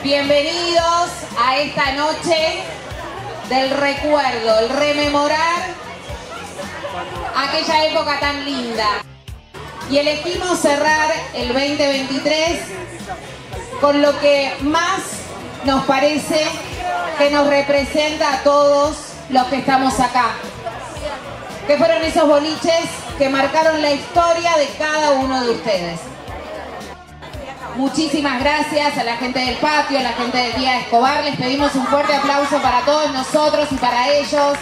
Bienvenidos a esta noche del recuerdo, el rememorar aquella época tan linda. Y elegimos cerrar el 2023 con lo que más nos parece que nos representa a todos los que estamos acá. Que fueron esos boliches que marcaron la historia de cada uno de ustedes. Muchísimas gracias a la gente del patio, a la gente de Vía Escobar. Les pedimos un fuerte aplauso para todos nosotros y para ellos.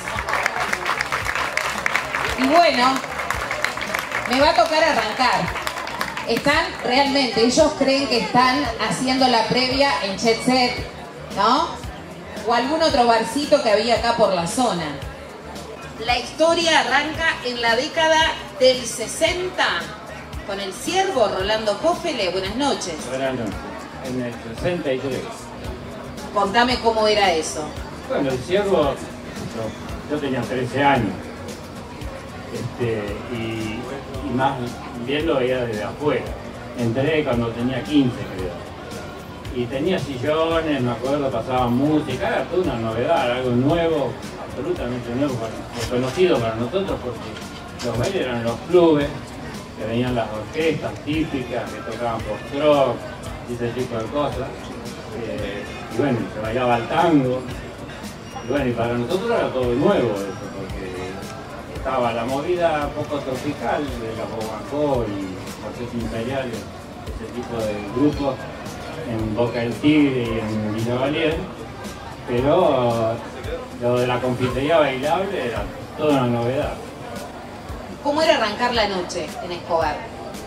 Y bueno, me va a tocar arrancar. Están realmente, ellos creen que están haciendo la previa en Jet Set, ¿no? O algún otro barcito que había acá por la zona. La historia arranca en la década del 60 con el Ciervo Rolando Pófele. Buenas noches. Buenas noches. En el 63. Contame cómo era eso. Bueno, el Ciervo, yo tenía 13 años. Y más bien lo veía desde afuera. Entré cuando tenía 15, creo. Y tenía sillones, me acuerdo, pasaba música, era toda una novedad, algo nuevo, absolutamente nuevo, desconocido para nosotros, porque los bailes eran los clubes, que venían las orquestas típicas, que tocaban foxtrot y ese tipo de cosas. Y bueno, se bailaba el tango. Y bueno, y para nosotros era todo nuevo eso, porque estaba la movida poco tropical de la Bobacó y Orquesta Imperial, ese tipo de grupos en Boca del Tigre y en Villa Valier, pero lo de la confitería bailable era toda una novedad. ¿Cómo era arrancar la noche en Escobar?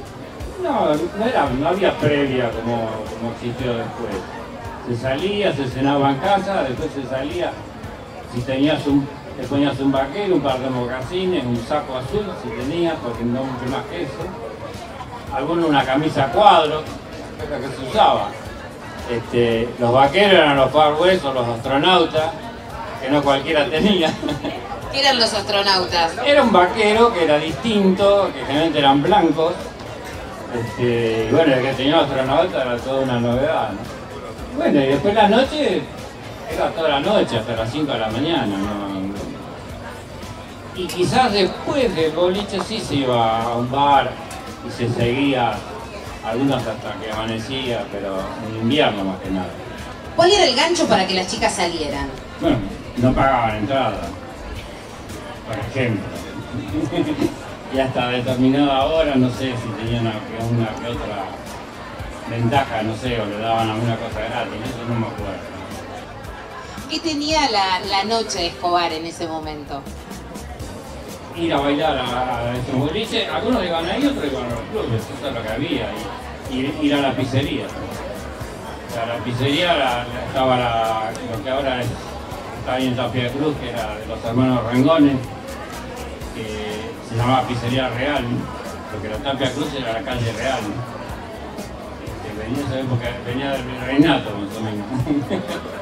No había previa como existió después. Se salía, se cenaba en casa, después se salía, si tenías te ponías un vaquero, un par de mocasines, un saco azul, si tenías, porque no mucho más que eso. Alguno una camisa a cuadros, es la que se usaba. Los vaqueros eran los Far West o los astronautas, que no cualquiera tenía. ¿Qué eran los astronautas? Era un vaquero que era distinto, que generalmente eran blancos. Y bueno, el que tenía astronauta era toda una novedad, ¿no? Bueno, y después la noche, era toda la noche, hasta las 5 de la mañana, ¿no? Y quizás después del boliche sí se iba a un bar y se seguía, algunos hasta que amanecía, pero en invierno más que nada. ¿Cuál era el gancho para que las chicas salieran? Bueno, no pagaban entrada, por ejemplo. Y hasta determinada hora, no sé si tenían una que otra ventaja, no sé, o le daban alguna cosa gratis, eso no me acuerdo. ¿Qué tenía la noche de Escobar en ese momento? Ir a bailar a estos boliches, algunos iban ahí, otros iban a los clubes, eso es lo que había, y ir a la pizzería. O sea, la pizzería estaba lo que ahora está ahí en Tapia Cruz, que era de los hermanos Rengones, que se llamaba Pizzería Real, porque la Tapia Cruz era la calle Real. Venía esa época, venía del virreinato más o menos.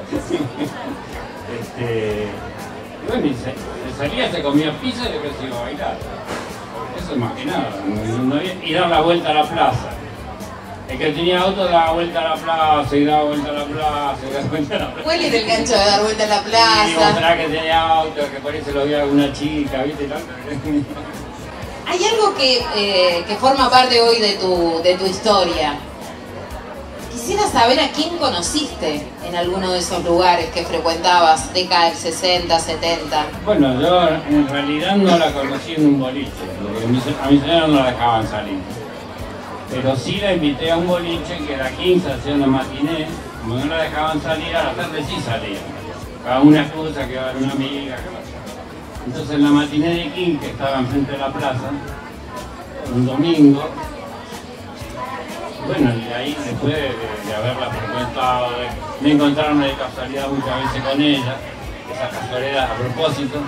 Y bueno, se salía, se comía pizza y después se iba a bailar. Eso es más que nada, y dar la vuelta a la plaza. El que tenía auto daba vuelta a la plaza, y daba vuelta a la plaza, y daba vuelta a la plaza. ¿Cuál era el gancho de dar vuelta a la plaza? Y mostrar que tenía auto, que por ahí se lo vio a alguna chica, ¿viste? Hay algo que forma parte hoy de tu historia. Quisiera saber a quién conociste en alguno de esos lugares que frecuentabas, década del 60, 70. Bueno, yo en realidad no la conocí en un boliche, porque a mi señora no la dejaban salir. Pero sí la invité a un boliche que era 15, hacía una matiné, como no la dejaban salir, a la tarde sí salía. Cada una excusa que iba a haber una amiga. Entonces en la matiné de King, que estaba enfrente de la plaza, un domingo, bueno, y ahí después de haberla frecuentado, de encontrarme de casualidad muchas veces con ella, esas casualidades a propósito,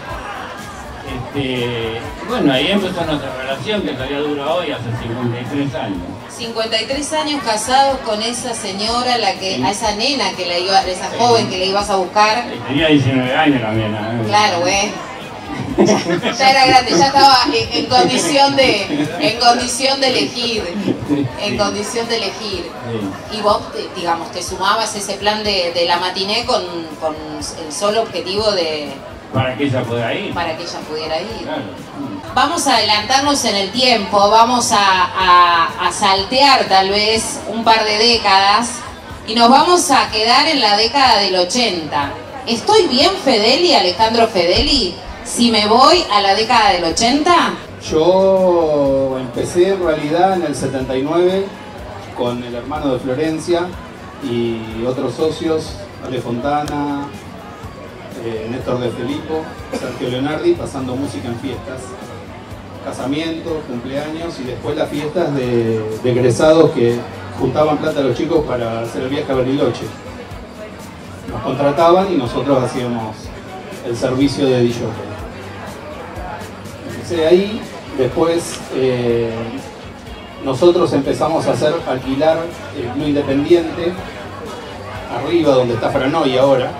bueno, ahí empezó nuestra relación que todavía dura hoy, hace 53 años. 53 años casados con esa señora, a esa nena, esa joven que le ibas a buscar. Y tenía 19 años la nena. Claro, güey. Ya era grande, ya estaba en condición de elegir. en condición de elegir. Sí. Y vos, digamos, te sumabas ese plan de la matiné con el solo objetivo de... Para que ella pudiera ir. Para que ella pudiera ir. Claro. Vamos a adelantarnos en el tiempo, vamos a saltear tal vez un par de décadas y nos vamos a quedar en la década del 80. ¿Estoy bien, Fedeli, Alejandro Fedeli, si me voy a la década del 80? Yo empecé en realidad en el 79 con el hermano de Florencia y otros socios, Ale Fontana, Néstor de Felipo, Sergio Leonardi, pasando música en fiestas, casamientos, cumpleaños y después las fiestas de egresados que juntaban plata a los chicos para hacer el viaje a Bariloche. Nos contrataban y nosotros hacíamos el servicio de DJ. Empecé ahí, después nosotros empezamos a alquilar el Club Independiente, arriba donde está Franoy ahora.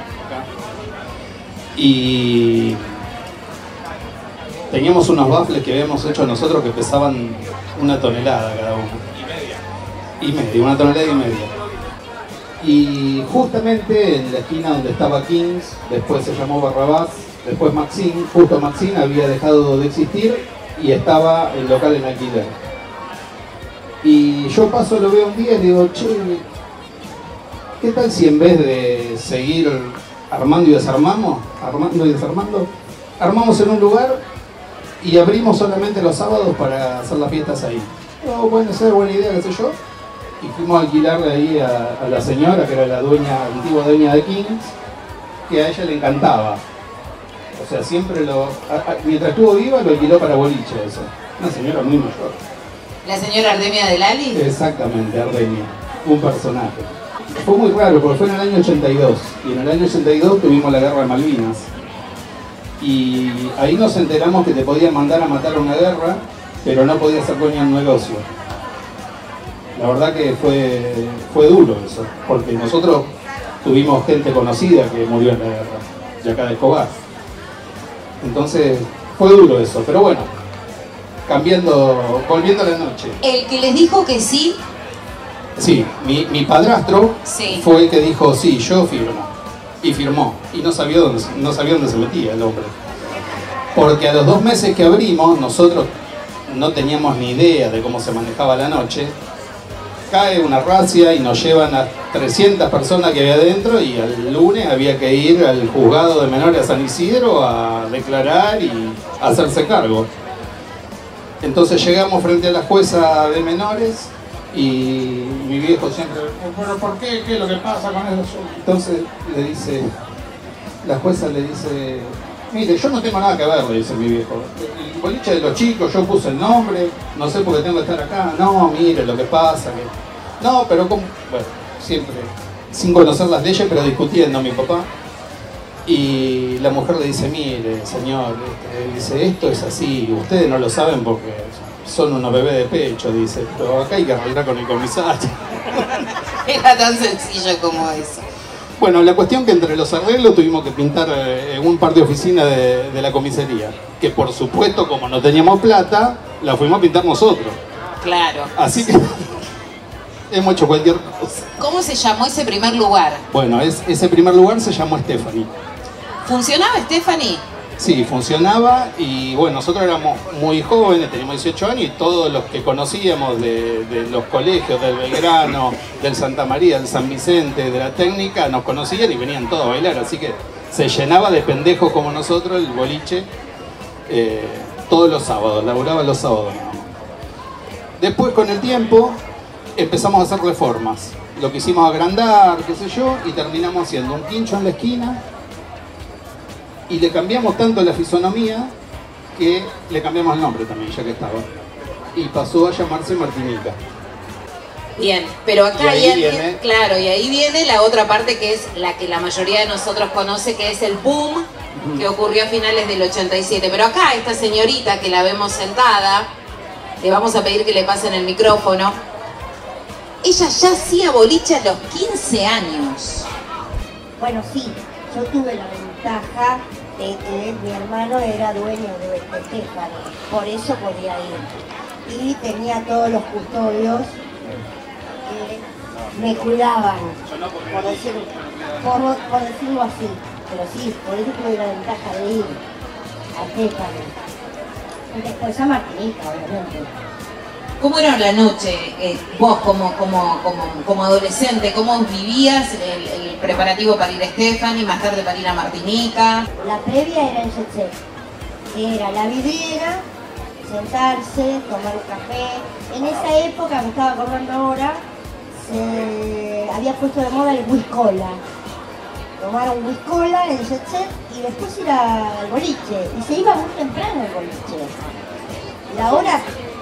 Y teníamos unos baffles que habíamos hecho nosotros que pesaban 1 tonelada cada uno. Y media, 1 tonelada y media. Y justamente en la esquina donde estaba Kings, después se llamó Barrabás, después Maxine, justo Maxine había dejado de existir y estaba el local en alquiler. Y yo paso, lo veo un día y digo, che, ¿qué tal si en vez de seguir armando y desarmando, armamos en un lugar y abrimos solamente los sábados para hacer las fiestas ahí? Oh, puede ser buena idea, qué sé yo. Y fuimos a alquilarle ahí a la señora, que era la antigua dueña de Kings, que a ella le encantaba. O sea, siempre mientras estuvo viva lo alquiló para boliche, eso. Una señora muy mayor. ¿La señora Ardemia de Lali? Exactamente, Ardemia, un personaje. Fue muy raro porque fue en el año 82 y en el año 82 tuvimos la guerra de Malvinas y ahí nos enteramos que te podían mandar a matar a una guerra pero no podías ser dueño de un negocio. La verdad que fue duro eso, porque nosotros tuvimos gente conocida que murió en la guerra, de acá de Escobar. Entonces fue duro eso, pero bueno, volviendo a la noche. El que les dijo que sí. Sí, mi padrastro sí. Fue el que dijo, sí, yo firmo. Y firmó. Y no sabía dónde se metía el hombre. Porque a los 2 meses que abrimos, nosotros no teníamos ni idea de cómo se manejaba la noche. Cae una racia y nos llevan a 300 personas que había adentro y al lunes había que ir al juzgado de menores a San Isidro a declarar y hacerse cargo. Entonces llegamos frente a la jueza de menores y mi viejo siempre, ¿pero por qué? ¿Qué es lo que pasa con eso? Entonces la jueza le dice, mire, yo no tengo nada que ver, le dice mi viejo. El boliche de los chicos, yo puse el nombre, no sé por qué tengo que estar acá. No, mire lo que pasa. No, pero ¿cómo? Bueno, siempre, sin conocer las leyes, pero discutiendo mi papá. Y la mujer le dice, mire, señor, dice, esto es así, ustedes no lo saben porque son unos bebés de pecho, dice, pero acá hay que arreglar con el comisario. Era tan sencillo como eso. Bueno, la cuestión que entre los arreglos tuvimos que pintar un par de oficinas de la comisaría, que por supuesto, como no teníamos plata, la fuimos a pintar nosotros. Claro. Así que hemos hecho cualquier cosa. ¿Cómo se llamó ese primer lugar? Bueno, ese primer lugar se llamó Stephanie. ¿Funcionaba Stephanie? Sí, funcionaba y bueno, nosotros éramos muy jóvenes, teníamos 18 años y todos los que conocíamos de los colegios, del Belgrano, del Santa María, del San Vicente, de la técnica, nos conocían y venían todos a bailar, así que se llenaba de pendejos como nosotros el boliche todos los sábados, laburaba los sábados. Después con el tiempo empezamos a hacer reformas, lo quisimos agrandar, qué sé yo, y terminamos haciendo un quincho en la esquina. Y le cambiamos tanto la fisonomía que le cambiamos el nombre también, ya que estaba. Y pasó a llamarse Martinica. Bien, pero acá viene... claro, y ahí viene la otra parte que es la que la mayoría de nosotros conoce, que es el boom que ocurrió a finales del 87. Pero acá esta señorita que la vemos sentada, le vamos a pedir que le pasen el micrófono. Ella ya hacía boliche a los 15 años. Bueno, sí, yo tuve la ventaja de que mi hermano era dueño de Stephanie, por eso podía ir. y tenía todos los custodios que me cuidaban, por decirlo así. Pero sí, por eso tuve la ventaja de ir a Estefano. Después a Martinica, obviamente. ¿Cómo era la noche, vos como adolescente? ¿Cómo vivías el preparativo para ir a Estefano y más tarde para ir a Martinica? La previa era en Jet Set, que era la vidriera, sentarse, tomar un café. En esa época, me estaba acordando ahora, se había puesto de moda el whiskola. Tomar un whiskola en Jet Set y después ir al boliche. Y se iba muy temprano al boliche. La hora...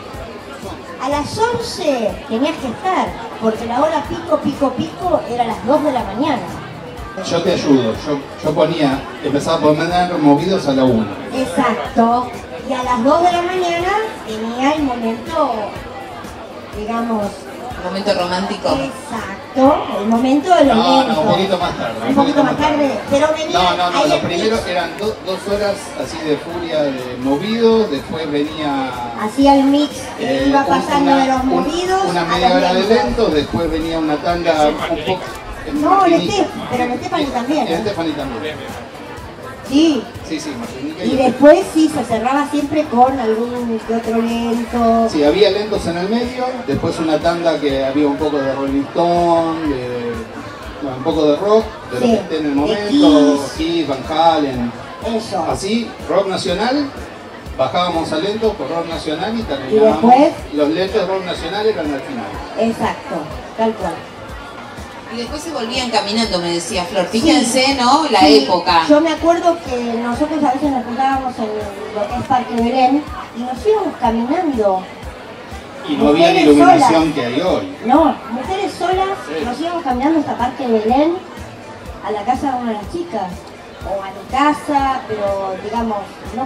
A las 11 tenías que estar, porque la hora pico era a las 2 de la mañana. Yo te ayudo, yo empezaba a poner movidos a la 1. Exacto, y a las 2 de la mañana tenía el momento, digamos... ¿Un momento romántico? Exacto, el momento del evento. No, un poquito más tarde. Un poquito más tarde, pero venía... No, lo primero eran 2 horas así de furia de movidos, después venía... Hacía el mix, iba pasando de los movidos una a media los hora de lentos. lentos, después venía una tanda un poco... No, pero en Estefani también. En Estefani también. Sí. Sí, Martinica. Y después sí, se cerraba siempre con algún que otro lento. Sí, había lentos en el medio, después una tanda que había un poco de Rolling Stone, un poco de rock, de lo que esté en el momento, Kiss, Van Halen. Eso. Así, rock nacional, bajábamos a lentos por rock nacional y terminábamos. ¿Y después? Los lentos rock nacional eran al final. Exacto, tal cual. Y después se volvían caminando, me decía Flor. Fíjense, ¿no? La época. Yo me acuerdo que nosotros a veces nos juntábamos en lo que es Parque Belén y nos íbamos caminando. Y no había la iluminación que hay hoy. No, mujeres solas, nos íbamos caminando hasta Parque Belén, a la casa de una de las chicas, o a mi casa, pero digamos,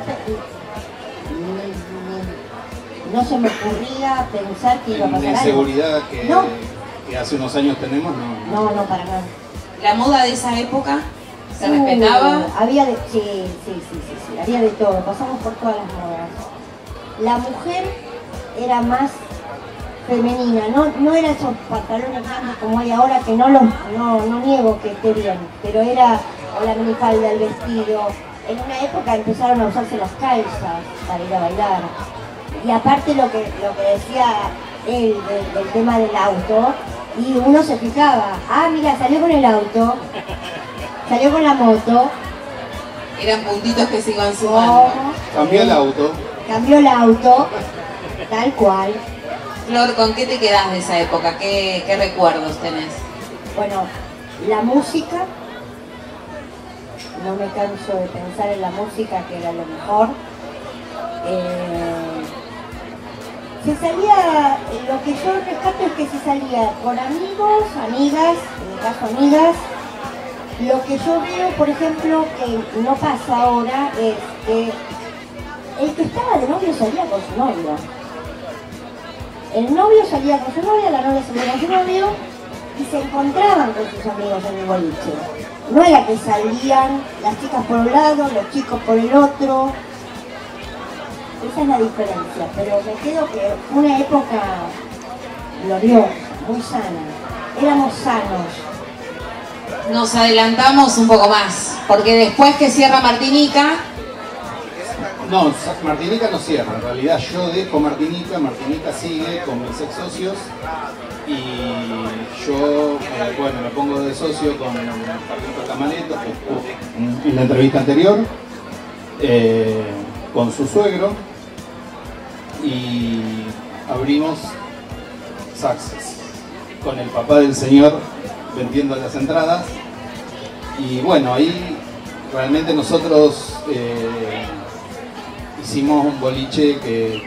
no se me ocurría pensar que iba a pasar La algo. inseguridad que hace unos años tenemos, No, para nada. ¿La moda de esa época se respetaba? Había de... Sí, había de todo, pasamos por todas las modas. La mujer era más femenina, no era esos pantalones grandes como hay ahora, que no niego que esté bien, pero era o la minifalda, el vestido. En una época empezaron a usarse las calzas para ir a bailar. Y aparte lo que decía él del tema del auto, y uno se fijaba, mira, salió con el auto, salió con la moto. Eran puntitos que se iban sumando. Cambió el auto. Cambió el auto, tal cual. Flor, ¿con qué te quedás de esa época? ¿Qué recuerdos tenés? Bueno, la música, no me canso de pensar en la música, que era lo mejor. Se salía, lo que yo rescato es que se salía con amigos, amigas, en mi caso amigas. Lo que yo veo, por ejemplo, que no pasa ahora, es que el que estaba de novio salía con su novio. El novio salía con su novia, la novia salía con su novio y se encontraban con sus amigos en el boliche. No era que salían las chicas por un lado, los chicos por el otro. Esa es la diferencia, pero me quedo que una época gloriosa, muy sana. Éramos sanos. Nos adelantamos un poco más, porque después que cierra Martinica... No, Martinica no cierra, en realidad yo dejo Martinica sigue con mis ex socios y yo, bueno, me pongo de socio con Carlito Camaneto, que estuvo en la entrevista anterior, con su suegro, y abrimos Success con el papá del señor vendiendo las entradas, y bueno, ahí realmente nosotros hicimos un boliche que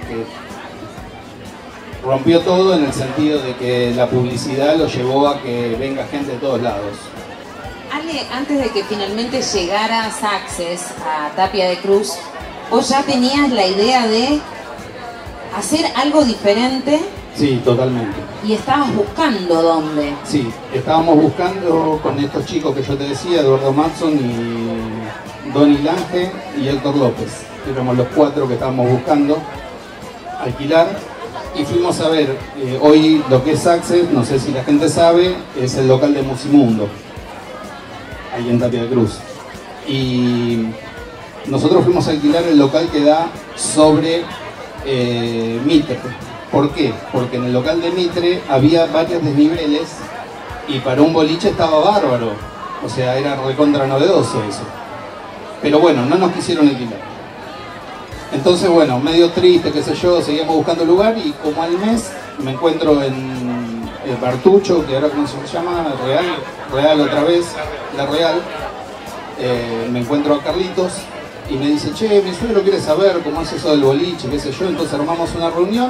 rompió todo en el sentido de que la publicidad lo llevó a que venga gente de todos lados. Ale, antes de que finalmente llegara Success a Tapia de Cruz, ¿vos ya tenías la idea de hacer algo diferente? Sí, totalmente. ¿Y estabas buscando dónde? Sí, estábamos buscando con estos chicos que yo te decía, Eduardo Matson y Donny Lange y Héctor López. Éramos los 4 que estábamos buscando alquilar y fuimos a ver, hoy lo que es Access, no sé si la gente sabe, es el local de Musimundo, ahí en Tapia de Cruz. Y nosotros fuimos a alquilar el local que da sobre Mitre. ¿Por qué? Porque en el local de Mitre había varios desniveles y para un boliche estaba bárbaro. O sea, era recontra novedoso eso. Pero bueno, no nos quisieron alquilar. Entonces, bueno, medio triste, qué sé yo, seguíamos buscando lugar y como al mes me encuentro en el Bartucho, que ahora cómo se llama, Real otra vez, La Real. Me encuentro a Carlitos y me dice, che, mi suegro quiere saber cómo es eso del boliche, qué sé yo. Entonces armamos una reunión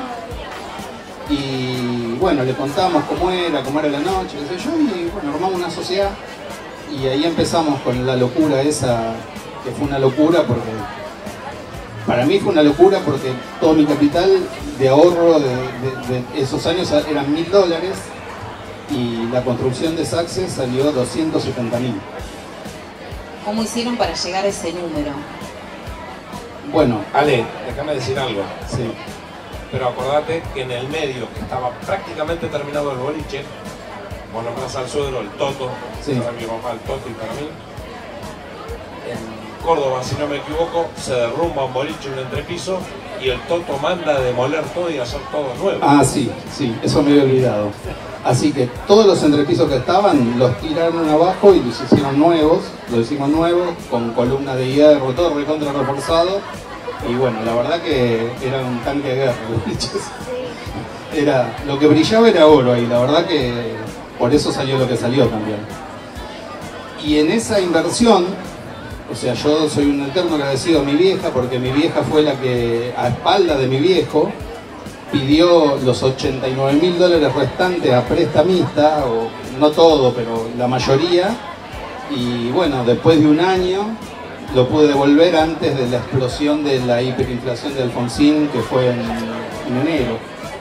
y bueno, le contamos cómo era la noche, qué sé yo, y bueno, armamos una sociedad y ahí empezamos con la locura esa, que fue una locura porque para mí fue una locura porque todo mi capital de ahorro de esos años eran $1000 y la construcción de Saxe salió 270.000. ¿Cómo hicieron para llegar a ese número? Bueno, Ale, déjame decir algo. sí. Pero acordate que en el medio, que estaba prácticamente terminado el boliche, vos nombrás al suegro, el Toto, Sí. para mi papá el Toto y para mí, en Córdoba, si no me equivoco, se derrumba un boliche, un entrepiso, y el Toto manda a demoler todo y hacer todo nuevo. Ah, sí, eso me había olvidado. Así que todos los entrepisos que estaban los tiraron abajo y los hicieron nuevos, los hicimos nuevos, con columnas de hierro, todo recontra reforzado. Y bueno, la verdad que era un tanque de guerra, los bichos. Era, lo que brillaba era oro ahí, la verdad que por eso salió lo que salió también. Y en esa inversión, o sea, yo soy un eterno agradecido a mi vieja, porque mi vieja fue la que, a espalda de mi viejo, pidió los $89.000 restantes a prestamista, o no todo, pero la mayoría, y bueno, después de un año lo pude devolver antes de la explosión de la hiperinflación de Alfonsín, que fue en enero.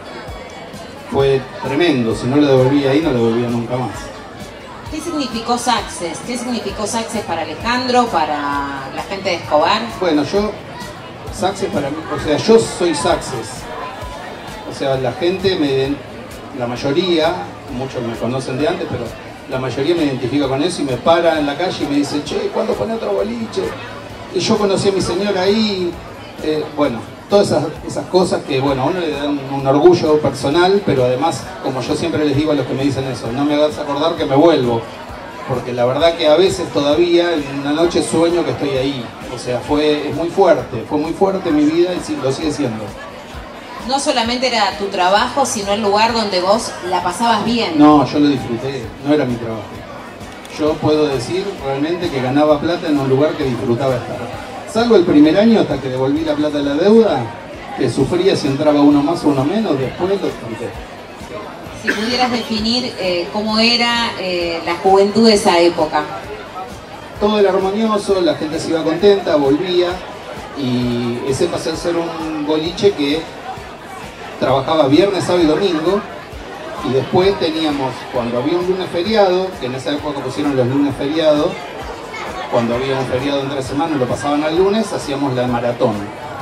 Fue tremendo, si no lo devolvía ahí, no lo devolvía nunca más. ¿Qué significó Saxes? ¿Qué significó Saxes para Alejandro, para la gente de Escobar? Bueno, Saxes para mí, o sea, yo soy Saxes. O sea, la gente, la mayoría, muchos me conocen de antes, pero la mayoría me identifica con eso y me para en la calle y me dice, che, ¿cuándo pone otro boliche? Y yo conocí a mi señora ahí, bueno, todas esas cosas que, bueno, a uno le dan un orgullo personal, pero además, como yo siempre les digo a los que me dicen eso, no me hagas acordar que me vuelvo, porque la verdad que a veces todavía en una noche sueño que estoy ahí. O sea, fue muy fuerte mi vida y lo sigue siendo. No solamente era tu trabajo, sino el lugar donde vos la pasabas bien. No, yo lo disfruté, no era mi trabajo. Yo puedo decir realmente que ganaba plata en un lugar que disfrutaba estar. Salvo el primer año hasta que devolví la plata de la deuda, que sufría si entraba uno más o uno menos, después lo disfruté. Si pudieras definir cómo era la juventud de esa época. Todo era armonioso, la gente se iba contenta, volvía, y ese pasó a ser un boliche que trabajaba viernes, sábado y domingo, y después teníamos, cuando había un lunes feriado, que en esa época pusieron los lunes feriados, cuando había un feriado entre semanas lo pasaban al lunes, hacíamos la maratón.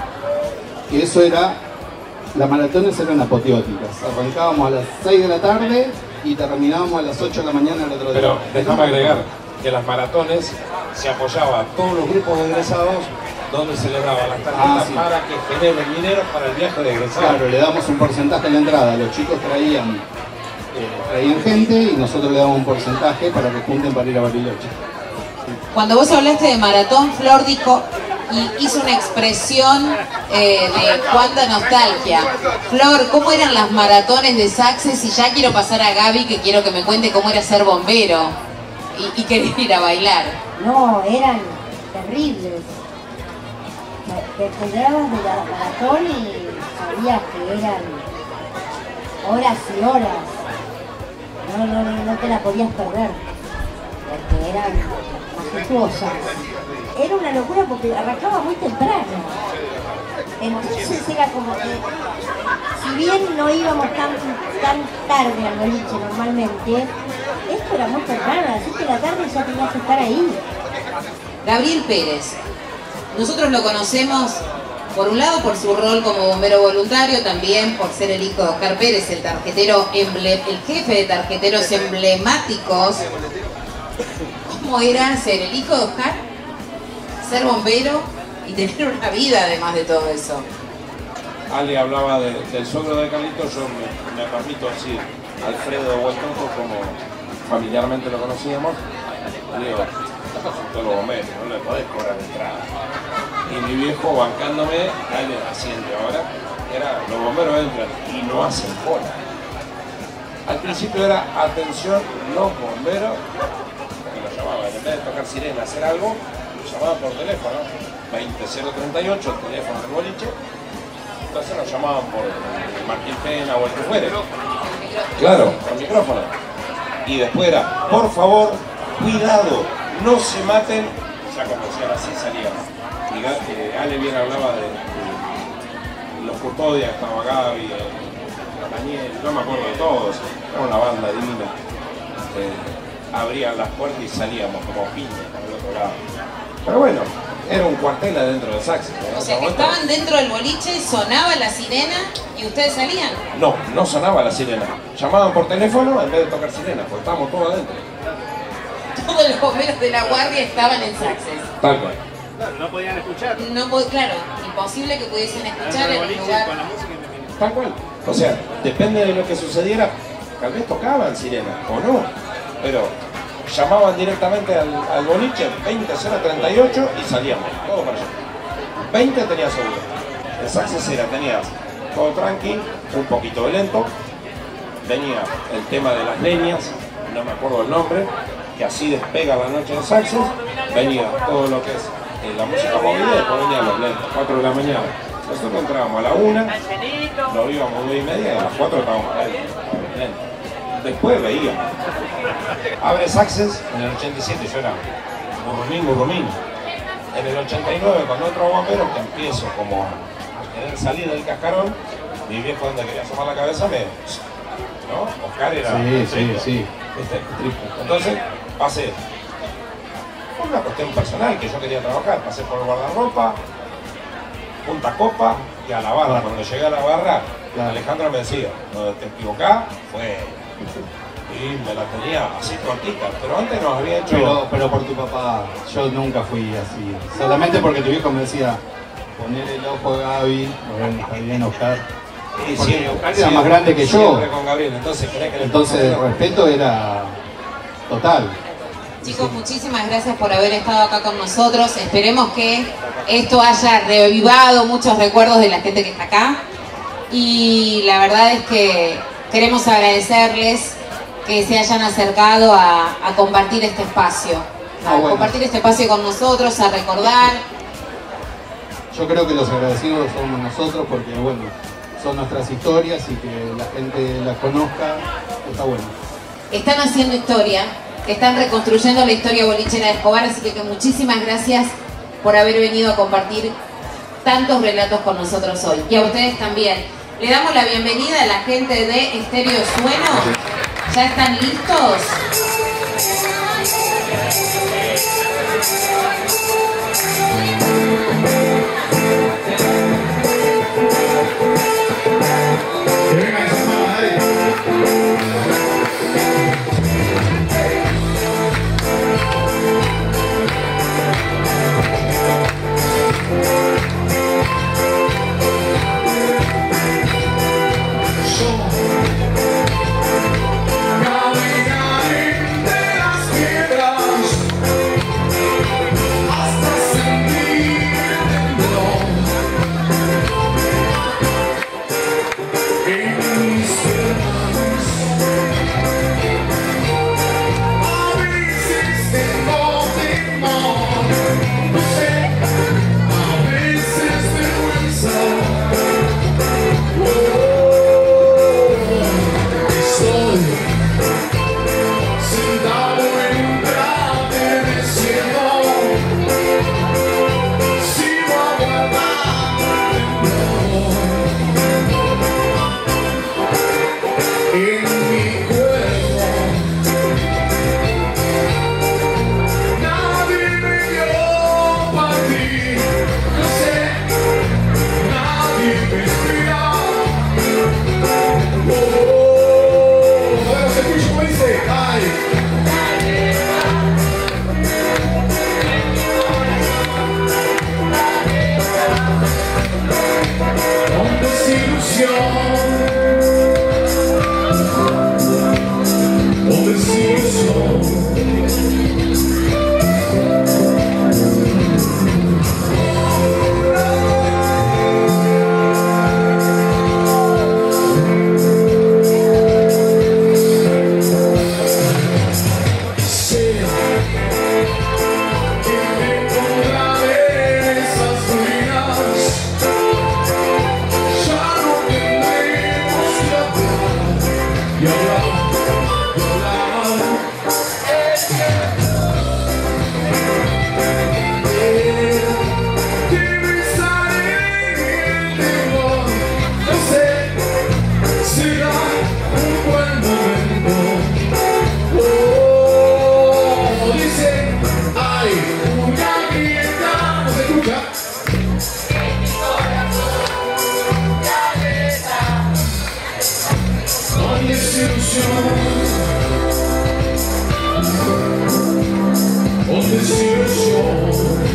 Y eso era, las maratones eran apoteóticas, arrancábamos a las 6 de la tarde y terminábamos a las 8 de la mañana el otro día. Pero déjame agregar que las maratones se apoyaba a todos los grupos de egresados donde se les daba las tarjetas sí, para que generen dinero para el viaje de egresados. Claro, le damos un porcentaje a la entrada, los chicos traían gente y nosotros le damos un porcentaje para que junten para ir a Bariloche. Cuando vos hablaste de maratón, Flor dijo y hizo una expresión de cuánta nostalgia. Flor, ¿cómo eran las maratones de Saxes? Y ya quiero pasar a Gaby, que quiero que me cuente cómo era ser bombero y querer ir a bailar. No, eran terribles. Te enterabas de la maratón y sabías que eran horas y horas. No te la podías perder, porque eran majestuosas. Era una locura porque arrancaba muy temprano. Entonces era como que, si bien no íbamos tan tarde al boliche normalmente, esto era muy temprano, a las 7 de la tarde ya tenías que estar ahí. Gabriel Pérez, nosotros lo conocemos Por un lado, por su rol como bombero voluntario, también por ser el hijo de Oscar Pérez, el tarjetero, el jefe de tarjeteros emblemáticos. ¿Cómo era ser el hijo de Oscar? Ser bombero y tener una vida además de todo eso. Ale hablaba del suegro de Carlitos, yo me permito decir Alfredo Hueltonco, como familiarmente lo conocíamos. Digo, todos los bomberos, no le podés cobrar entrada. Y mi viejo bancándome, Ale asiente ahora, era los bomberos entran y no hacen cola. Al principio era atención, los bomberos, que lo llamaban, en vez de tocar sirena, hacer algo, lo llamaban por teléfono, 20038, el teléfono del boliche. Entonces nos llamaban por Martín Pena o el que fuere. Claro, por micrófono. Y después era, por favor, cuidado, no se maten. Ya como decían así salíamos. Y Ale bien hablaba de los custodias, estaba Gaby, Daniel, no me acuerdo de todos. Era una banda divina. Abrían las puertas y salíamos como piñas por el otro lado. Pero bueno, era un cuartel adentro de Saxes. O sea que estaban dentro del boliche, sonaba la sirena y ustedes salían. No, no sonaba la sirena. Llamaban por teléfono en vez de tocar sirena, porque estábamos todos adentro. Todos los bomberos de la guardia estaban en Saxes. Tal cual. Claro, no podían escuchar. No, claro, imposible que pudiesen escuchar en el lugar. Con la música Tal cual. O sea, depende de lo que sucediera, tal vez tocaban sirena o no, pero llamaban directamente al boliche 20038 y salíamos, todo para allá. 20 tenías seguro. En Saxes era, tenías todo tranqui, un poquito de lento, venía el tema de las leñas, no me acuerdo el nombre, que así despega la noche en Saxes, venía todo lo que es la música movida y después venían los lentos, 4 de la mañana. Nosotros entrábamos a la 1, nos íbamos a 9:30 y a las 4 estábamos adentro. Después veíamos. Abre Saxes en el 87, yo era burrumín. En el 89, con otro bombero que empiezo como a querer salir del cascarón, mi viejo donde quería asomar la cabeza ¿no? Oscar era Sí. Entonces pasé por una cuestión personal que yo quería trabajar, pasé por el guardarropa, Punta Copa y a la barra. Cuando llegué a la barra, Alejandro me decía, no te equivocás, fue... Y me la tenía así cortita, pero antes nos había hecho... Pero por tu papá, yo nunca fui así. Solamente porque tu viejo me decía, poner el ojo a Gaby, bueno, está bien, Oscar. Sí, porque Oscar era más grande que yo. Con Gabriel, Entonces el respeto era total. Chicos, muchísimas gracias por haber estado acá con nosotros. Esperemos que esto haya revivado muchos recuerdos de la gente que está acá. Y la verdad es que queremos agradecerles que se hayan acercado a compartir este espacio. Compartir este espacio con nosotros, a recordar. Yo creo que los agradecidos somos nosotros porque, bueno, son nuestras historias y que la gente las conozca, está bueno. Están haciendo historia, están reconstruyendo la historia bolichera de Escobar, así que muchísimas gracias por haber venido a compartir tantos relatos con nosotros hoy. Y a ustedes también. Le damos la bienvenida a la gente de Estéreo Sueno. ¿Ya están listos? desilusión.